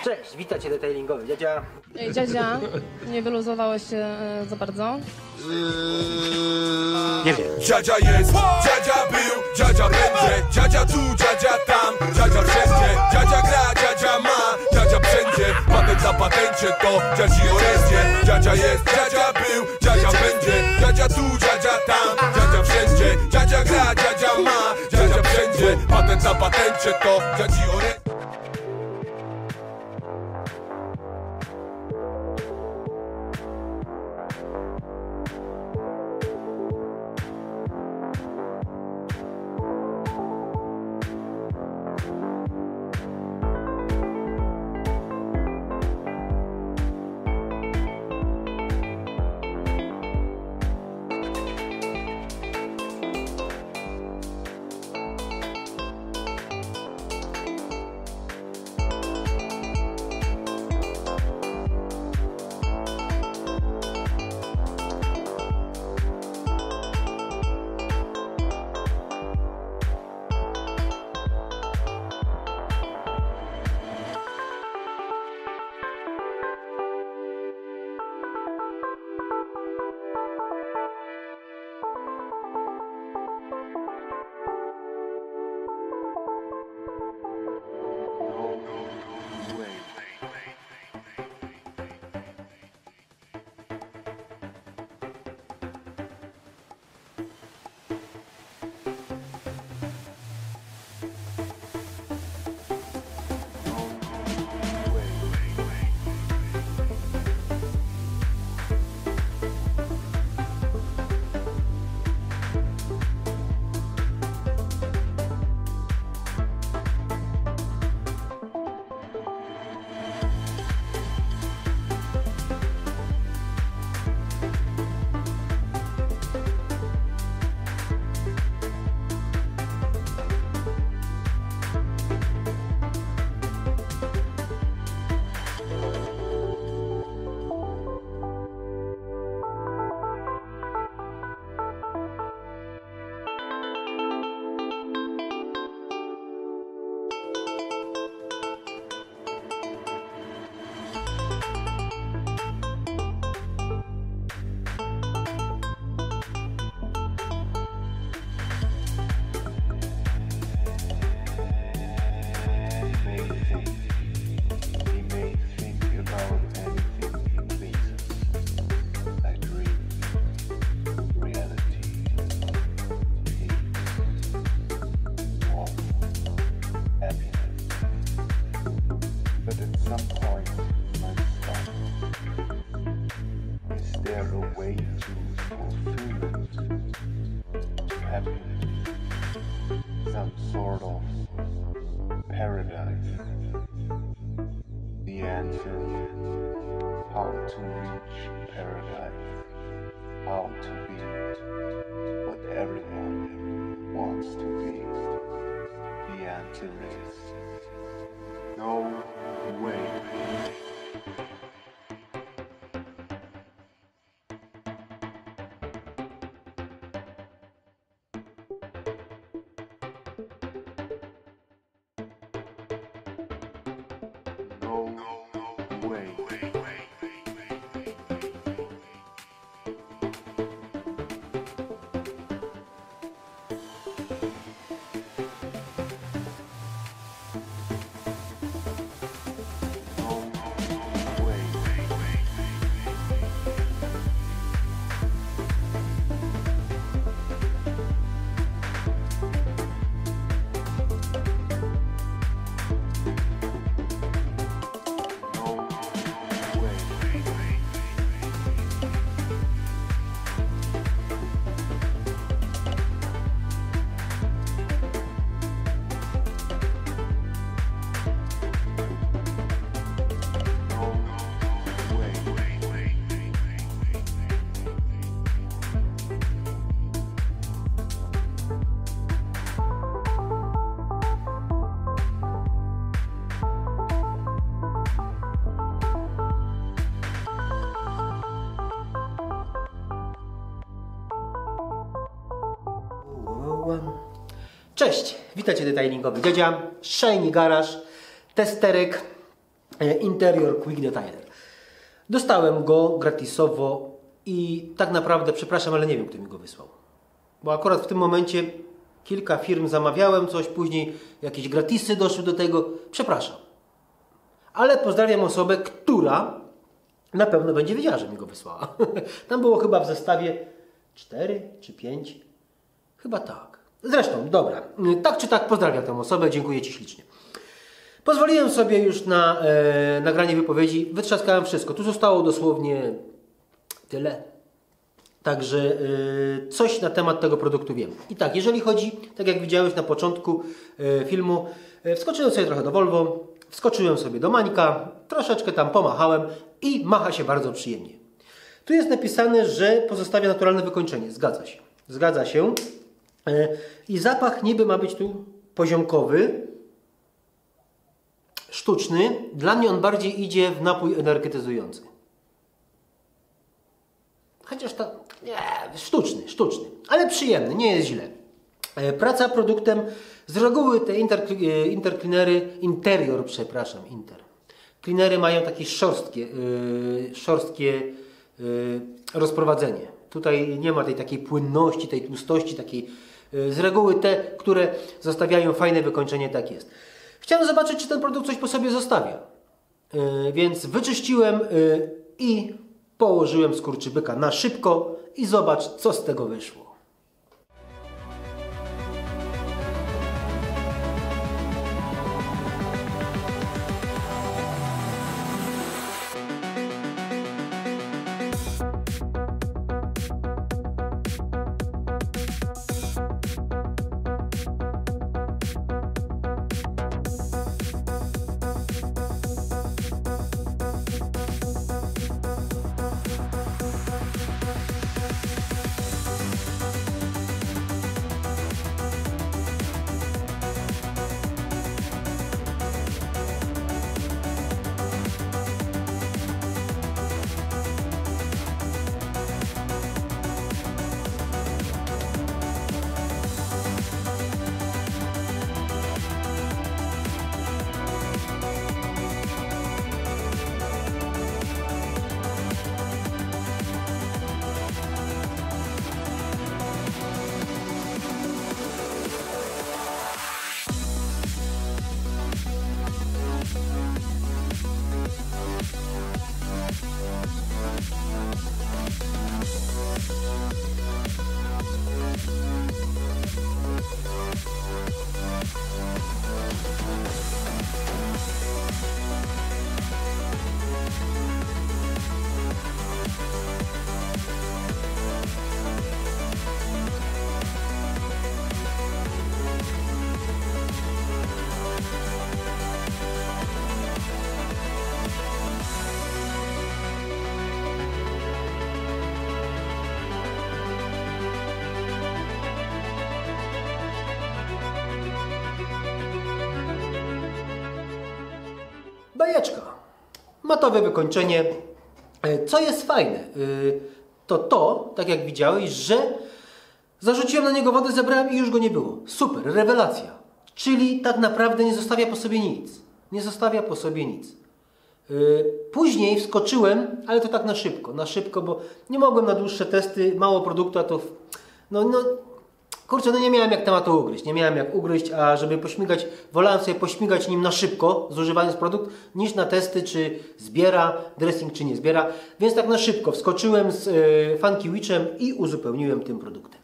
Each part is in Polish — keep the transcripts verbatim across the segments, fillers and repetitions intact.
Cześć, witajcie detailingowy dziadzia. Ej, dziadzia, nie wyluzowałeś się e, za bardzo? Nie wiem. Dziadzia jest, dziadzia był, dziadzia będzie, dziadzia tu, dziadzia tam, dziadzia wszędzie, dziadzia gra, dziadzia ma, dziadzia wszędzie, patent na patencie to dziadzi orędzie. Dziadzia jest, dziadzia był, dziadzia będzie, dziadzia tu, dziadzia tam, dziadzia wszędzie, dziadzia gra, dziadzia ma, dziadzia wszędzie, patent na patencie to dziadzi orędzie. Some sort of paradise. The answer, how to reach paradise, how to be what everyone wants to be. The answer is no way. Cześć, witajcie detailingowy dziadzia, Shiny Garage, testerek Interior Quick Detailer. Dostałem go gratisowo i tak naprawdę, przepraszam, ale nie wiem, kto mi go wysłał. Bo akurat w tym momencie kilka firm zamawiałem coś, później jakieś gratisy doszły do tego. Przepraszam. Ale pozdrawiam osobę, która na pewno będzie wiedziała, że mi go wysłała. Tam było chyba w zestawie cztery czy pięć. Chyba tak. Zresztą, dobra. Tak czy tak pozdrawiam tę osobę. Dziękuję Ci ślicznie. Pozwoliłem sobie już na e, nagranie wypowiedzi. Wytrzaskałem wszystko. Tu zostało dosłownie tyle. Także e, coś na temat tego produktu wiem. I tak, jeżeli chodzi, tak jak widziałeś na początku e, filmu, e, wskoczyłem sobie trochę do Volvo, wskoczyłem sobie do Mańka, troszeczkę tam pomachałem i macha się bardzo przyjemnie. Tu jest napisane, że pozostawia naturalne wykończenie. Zgadza się. Zgadza się. E, I zapach niby ma być tu poziomkowy, sztuczny. Dla mnie on bardziej idzie w napój energetyzujący. Chociaż to... Nie, sztuczny, sztuczny. Ale przyjemny, nie jest źle. E, praca produktem. Z reguły te intercleanery, interior, przepraszam, inter. Cleanery mają takie szorstkie, yy, szorstkie yy, rozprowadzenie. Tutaj nie ma tej takiej płynności, tej tłustości, takiej. Yy, z reguły te, które zostawiają fajne wykończenie, tak jest. Chciałem zobaczyć, czy ten produkt coś po sobie zostawia. Yy, więc wyczyściłem yy, i położyłem skurczybyka na szybko i zobacz, co z tego wyszło. Bajeczka. Matowe wykończenie. Co jest fajne, to to, tak jak widziałeś, że zarzuciłem na niego wodę, zebrałem i już go nie było. Super, rewelacja. Czyli tak naprawdę nie zostawia po sobie nic. Nie zostawia po sobie nic. Później wskoczyłem, ale to tak na szybko, na szybko, bo nie mogłem na dłuższe testy, mało produktu, a to... No, no, kurczę, no nie miałem jak tematu ugryźć, nie miałem jak ugryźć, a żeby pośmigać, wolałem sobie pośmigać nim na szybko, zużywając produkt, niż na testy, czy zbiera dressing, czy nie zbiera. Więc tak na szybko wskoczyłem z y, Funky Witchem i uzupełniłem tym produktem.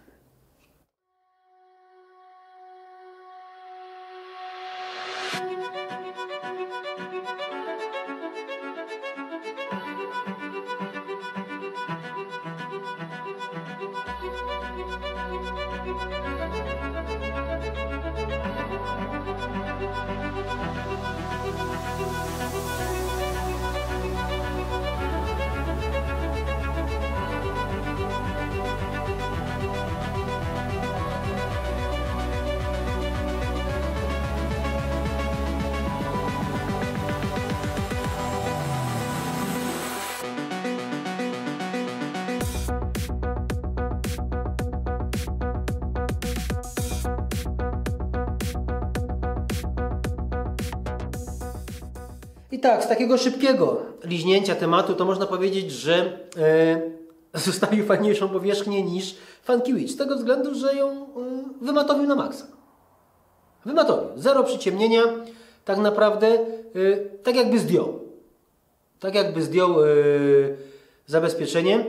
I tak, z takiego szybkiego liźnięcia tematu to można powiedzieć, że e, zostawił fajniejszą powierzchnię niż Funky Witch. Z tego względu, że ją e, wymatowił na maksa. Wymatowił. Zero przyciemnienia. Tak naprawdę, e, tak jakby zdjął. Tak jakby zdjął e, zabezpieczenie.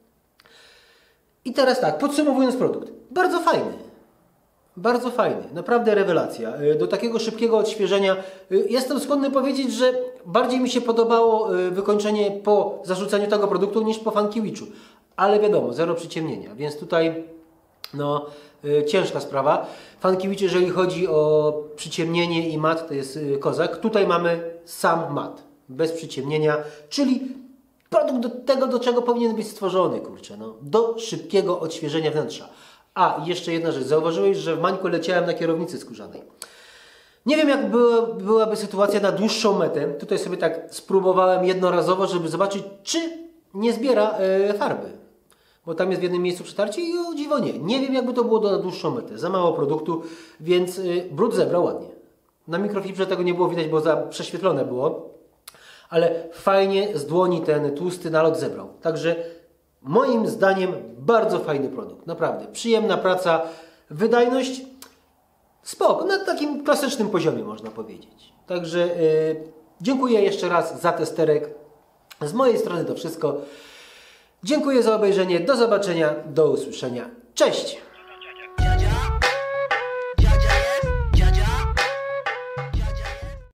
I teraz tak, podsumowując produkt. Bardzo fajny. Bardzo fajny, naprawdę rewelacja. Do takiego szybkiego odświeżenia jestem skłonny powiedzieć, że bardziej mi się podobało wykończenie po zarzuceniu tego produktu niż po Funky Witchu. Ale wiadomo, zero przyciemnienia, więc tutaj no, ciężka sprawa. Funky Witch, jeżeli chodzi o przyciemnienie i mat, to jest kozak. Tutaj mamy sam mat, bez przyciemnienia, czyli produkt do tego, do czego powinien być stworzony, kurczę, no, do szybkiego odświeżenia wnętrza. A, i jeszcze jedna rzecz. Zauważyłeś, że w Mańku leciałem na kierownicy skórzanej. Nie wiem, jak była, byłaby sytuacja na dłuższą metę. Tutaj sobie tak spróbowałem jednorazowo, żeby zobaczyć, czy nie zbiera e, farby. Bo tam jest w jednym miejscu przetarcie i o dziwo nie. Nie wiem, jakby to było na dłuższą metę. Za mało produktu, więc e, brud zebrał ładnie. Na mikrofibrze tego nie było widać, bo za prześwietlone było. Ale fajnie z dłoni ten tłusty nalot zebrał. Także moim zdaniem bardzo fajny produkt, naprawdę. Przyjemna praca, wydajność spoko, na takim klasycznym poziomie można powiedzieć. Także yy, dziękuję jeszcze raz za testerek. Z mojej strony to wszystko. Dziękuję za obejrzenie, do zobaczenia, do usłyszenia. Cześć!